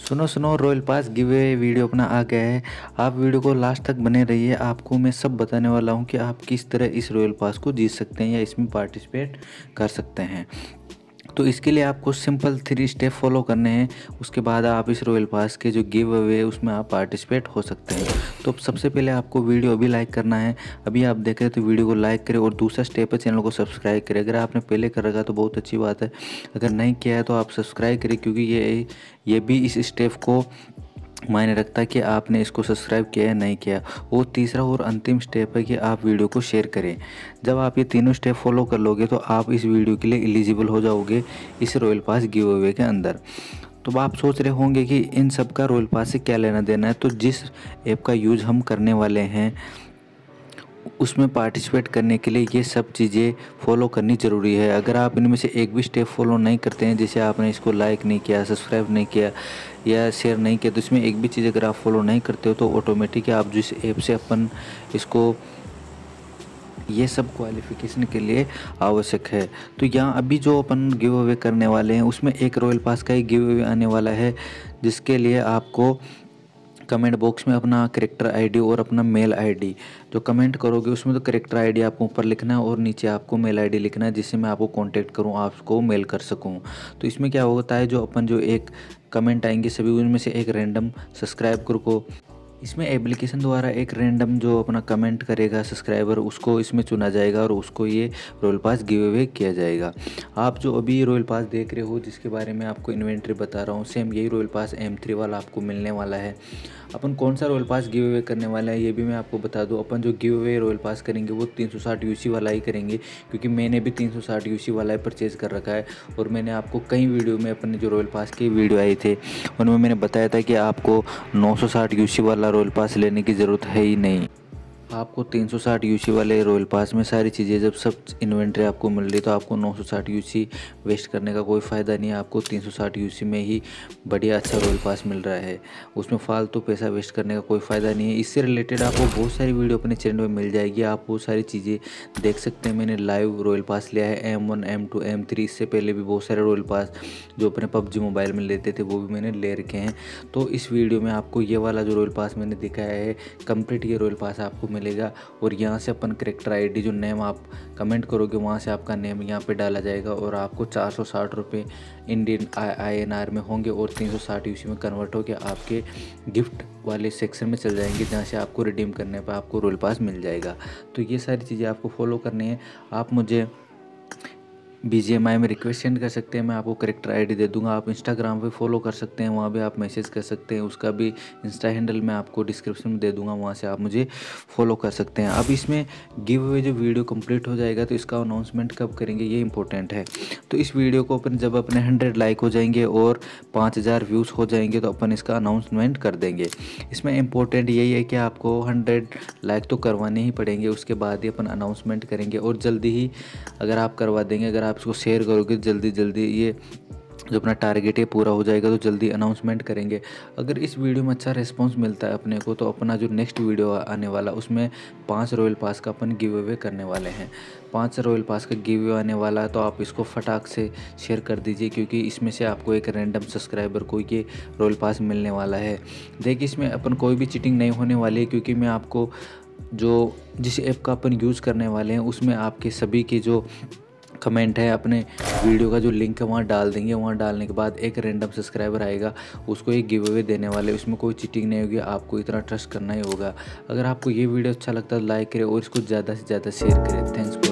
सुनो सुनो, royal pass give away video अपना आ गया है। आप वीडियो को लास्ट तक बने रहिए। आपको मैं सब बताने वाला हूँ कि आप किस तरह इस रॉयल पास को जीत सकते हैं या इसमें पार्टिसिपेट कर सकते हैं। तो इसके लिए आपको सिंपल 3 स्टेप फॉलो करने हैं। उसके बाद आप इस रॉयल पास के जो गिव अवे है उसमें आप पार्टिसिपेट हो सकते हैं। तो सबसे पहले आपको वीडियो अभी लाइक करना है। अभी आप देख रहे हैं तो वीडियो को लाइक करें और दूसरा स्टेप है चैनल को सब्सक्राइब करें। अगर आपने पहले कर रखा तो बहुत अच्छी बात है, अगर नहीं किया है तो आप सब्सक्राइब करें, क्योंकि ये भी इस स्टेप को मायने रखता है कि आपने इसको सब्सक्राइब किया या नहीं किया। और तीसरा और अंतिम स्टेप है कि आप वीडियो को शेयर करें। जब आप ये तीनों स्टेप फॉलो कर लोगे तो आप इस वीडियो के लिए एलिजिबल हो जाओगे इस रॉयल पास गिव अवे के अंदर। तो आप सोच रहे होंगे कि इन सब का रॉयल पास से क्या लेना देना है। तो जिस ऐप का यूज़ हम करने वाले हैं उसमें पार्टिसिपेट करने के लिए ये सब चीज़ें फॉलो करनी ज़रूरी है। अगर आप इनमें से एक भी स्टेप फॉलो नहीं करते हैं, जैसे आपने इसको लाइक नहीं किया, सब्सक्राइब नहीं किया या शेयर नहीं किया, तो इसमें एक भी चीज़ अगर आप फॉलो नहीं करते हो तो ऑटोमेटिक आप जिस ऐप से अपन इसको ये सब क्वालिफिकेशन के लिए आवश्यक है। तो यहाँ अभी जो अपन गिव अवे करने वाले हैं उसमें एक रॉयल पास का ही गिव अवे आने वाला है, जिसके लिए आपको कमेंट बॉक्स में अपना करेक्टर आईडी और अपना मेल आईडी जो कमेंट करोगे उसमें तो करेक्टर आईडी आपको ऊपर लिखना है और नीचे आपको मेल आईडी लिखना है, जिससे मैं आपको कांटेक्ट करूं, आपको मेल कर सकूं। तो इसमें क्या होता है, जो अपन जो एक कमेंट आएंगे सभी उनमें से एक रैंडम सब्सक्राइबर को इसमें एप्लीकेशन द्वारा एक रैंडम जो अपना कमेंट करेगा सब्सक्राइबर उसको इसमें चुना जाएगा और उसको ये रॉयल पास गिव अवे किया जाएगा। आप जो अभी रॉयल पास देख रहे हो जिसके बारे में आपको इन्वेंट्री बता रहा हूँ, सेम यही रॉयल पास M3 वाला आपको मिलने वाला है। अपन कौन सा रॉयल पास गिव अवे करने वाला है ये भी मैं आपको बता दूं। अपन जो गिव अवे रॉयल पास करेंगे वो 360 यूसी वाला ही करेंगे, क्योंकि मैंने भी 360 यूसी वाला ही परचेज़ कर रखा है। और मैंने आपको कई वीडियो में अपने जो रॉयल पास के वीडियो आए थे उनमें मैंने बताया था कि आपको 960 यूसी वाला रॉयल पास लेने की ज़रूरत है ही नहीं। आपको 360 यूसी वाले रॉयल पास में सारी चीज़ें जब सब इन्वेंट्री आपको मिल रही है तो आपको 960 यूसी वेस्ट करने का कोई फ़ायदा नहीं है। आपको 360 यूसी में ही बढ़िया अच्छा रॉयल पास मिल रहा है, उसमें फालतू पैसा वेस्ट करने का कोई फ़ायदा नहीं है। इससे रिलेटेड आपको बहुत सारी वीडियो अपने चैनल में मिल जाएगी, आप बहुत सारी चीज़ें देख सकते हैं। मैंने लाइव रॉयल पास लिया है M1 M2 M3, इससे पहले भी बहुत सारे रॉयल पास जो अपने PUBG मोबाइल में लेते थे वो भी मैंने ले रखे हैं। तो इस वीडियो में आपको ये वाला जो रॉयल पास मैंने दिखाया है कंप्लीट ये रॉयल पास आपको मिलेगा। और यहाँ से अपन करेक्टर आईडी जो नेम आप कमेंट करोगे वहाँ से आपका नेम यहाँ पे डाला जाएगा और आपको 460 रुपये इंडियन INR में होंगे और 360 यूसी में कन्वर्ट होकर आपके गिफ्ट वाले सेक्शन में चल जाएंगे, जहाँ से आपको रिडीम करने पर आपको रॉयल पास मिल जाएगा। तो ये सारी चीज़ें आपको फॉलो करनी है। आप मुझे BGMI में रिक्वेस्ट सेंड कर सकते हैं, मैं आपको करेक्टर आईडी दे दूंगा। आप इंस्टाग्राम पे फॉलो कर सकते हैं, वहाँ भी आप मैसेज कर सकते हैं, उसका भी इंस्टा हैंडल मैं आपको डिस्क्रिप्शन में दे दूंगा, वहाँ से आप मुझे फॉलो कर सकते हैं। अब इसमें गिव अवे जो वीडियो कंप्लीट हो जाएगा तो इसका अनाउंसमेंट कब करेंगे ये इंपॉर्टेंट है। तो इस वीडियो को अपन जब अपने 100 लाइक हो जाएंगे और 5000 व्यूज़ हो जाएंगे तो अपन इसका अनाउंसमेंट कर देंगे। इसमें इम्पोर्टेंट यही है कि आपको 100 लाइक तो करवाने ही पड़ेंगे, उसके बाद ही अपन अनाउंसमेंट करेंगे। और जल्दी ही अगर आप करवा देंगे, अगर आप इसको शेयर करोगे जल्दी जल्दी ये जो अपना टारगेट है पूरा हो जाएगा, तो जल्दी अनाउंसमेंट करेंगे। अगर इस वीडियो में अच्छा रिस्पांस मिलता है अपने को तो अपना जो नेक्स्ट वीडियो आने वाला उसमें 5 रॉयल पास का अपन गिव अवे करने वाले हैं। 5 रॉयल पास का गिव अवे आने वाला है, तो आप इसको फटाक से शेयर कर दीजिए, क्योंकि इसमें से आपको एक रैंडम सब्सक्राइबर को ये रॉयल पास मिलने वाला है। देखिए इसमें अपन कोई भी चीटिंग नहीं होने वाली है, क्योंकि मैं आपको जो जिस ऐप का अपन यूज़ करने वाले हैं उसमें आपके सभी की जो कमेंट है अपने वीडियो का जो लिंक है वहाँ डाल देंगे। वहाँ डालने के बाद एक रैंडम सब्सक्राइबर आएगा, उसको एक गिव अवे देने वाले, उसमें कोई चीटिंग नहीं होगी, आपको इतना ट्रस्ट करना ही होगा। अगर आपको ये वीडियो अच्छा लगता है तो लाइक करें और इसको ज़्यादा से ज़्यादा शेयर करें। Thanks for